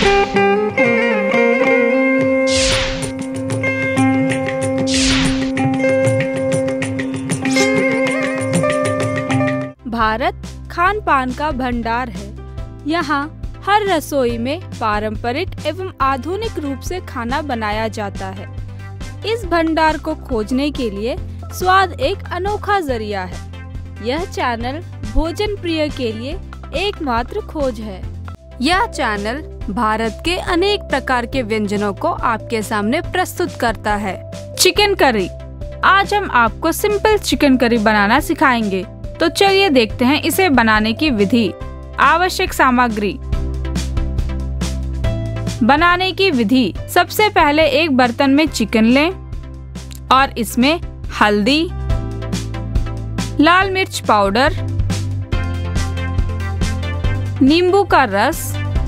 भारत खान पान का भंडार है। यहाँ हर रसोई में पारंपरिक एवं आधुनिक रूप से खाना बनाया जाता है। इस भंडार को खोजने के लिए स्वाद एक अनोखा जरिया है। यह चैनल भोजन प्रिय के लिए एकमात्र खोज है। यह चैनल भारत के अनेक प्रकार के व्यंजनों को आपके सामने प्रस्तुत करता है। Chicken curry. आज हम आपको सिंपल चिकन करी बनाना सिखाएंगे। तो चलिए देखते हैं इसे बनाने की विधि। आवश्यक सामग्री। बनाने की विधि। सबसे पहले एक बर्तन में चिकन लें और इसमें हल्दी, लाल मिर्च पाउडर, नींबू का रस,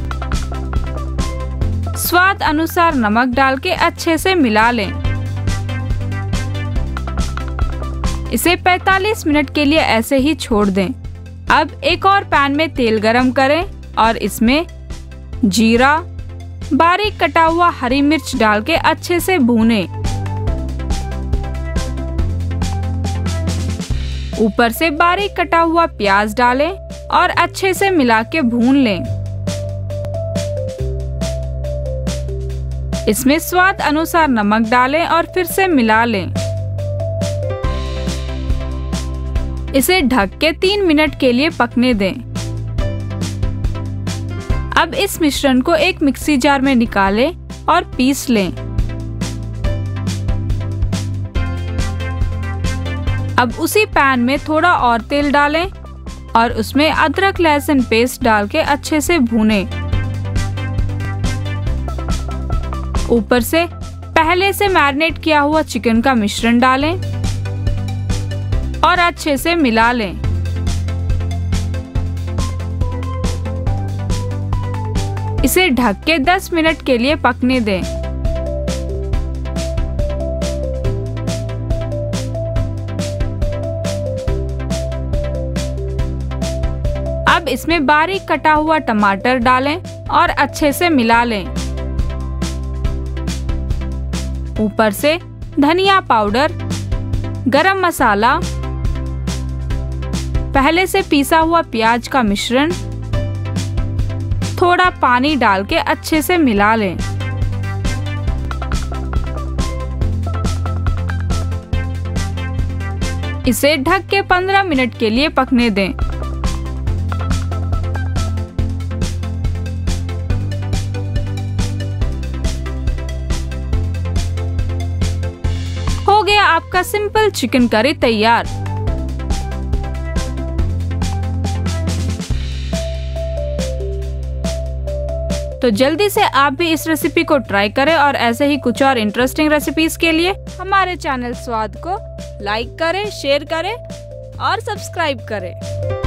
स्वाद अनुसार नमक डाल के अच्छे से मिला लें। इसे 45 मिनट के लिए ऐसे ही छोड़ दें। अब एक और पैन में तेल गरम करें और इसमें जीरा, बारीक कटा हुआ हरी मिर्च डाल के अच्छे से भूनें। ऊपर से बारीक कटा हुआ प्याज डालें और अच्छे से मिला के भून लें। इसमें स्वाद अनुसार नमक डालें और फिर से मिला लें। इसे ढक के 3 मिनट के लिए पकने दें। अब इस मिश्रण को एक मिक्सी जार में निकालें और पीस लें। अब उसी पैन में थोड़ा और तेल डालें और उसमें अदरक लहसुन पेस्ट डाल के अच्छे से भूनें। ऊपर से पहले से मैरिनेट किया हुआ चिकन का मिश्रण डालें और अच्छे से मिला लें। इसे ढक के 10 मिनट के लिए पकने दें। अब इसमें बारीक कटा हुआ टमाटर डालें और अच्छे से मिला लें। ऊपर से धनिया पाउडर, गरम मसाला, पहले से पीसा हुआ प्याज का मिश्रण, थोड़ा पानी डाल के अच्छे से मिला लें। इसे ढक के 15 मिनट के लिए पकने दें। हो गया आपका सिंपल चिकन करी तैयार। तो जल्दी से आप भी इस रेसिपी को ट्राई करें और ऐसे ही कुछ और इंटरेस्टिंग रेसिपीज के लिए हमारे चैनल स्वाद को लाइक करें, शेयर करें और सब्सक्राइब करें।